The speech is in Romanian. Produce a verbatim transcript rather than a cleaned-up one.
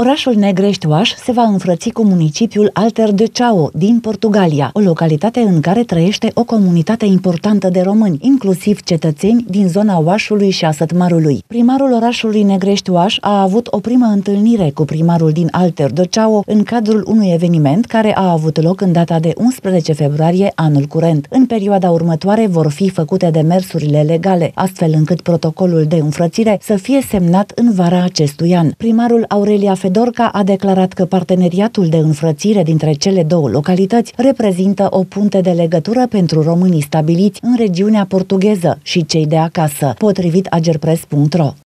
Orașul Negrești-Oaș se va înfrăți cu municipiul Alter de Chao din Portugalia, o localitate în care trăiește o comunitate importantă de români, inclusiv cetățeni din zona Oașului și a Sătmarului. Primarul orașului Negrești-Oaș a avut o primă întâlnire cu primarul din Alter de Chao în cadrul unui eveniment care a avut loc în data de unsprezece februarie anul curent. În perioada următoare vor fi făcute demersurile legale, astfel încât protocolul de înfrățire să fie semnat în vara acestui an. Primarul Aurelia Fedorca a declarat că parteneriatul de înfrățire dintre cele două localități reprezintă o punte de legătură pentru românii stabiliți în regiunea portugheză și cei de acasă, potrivit agerpres punct ro.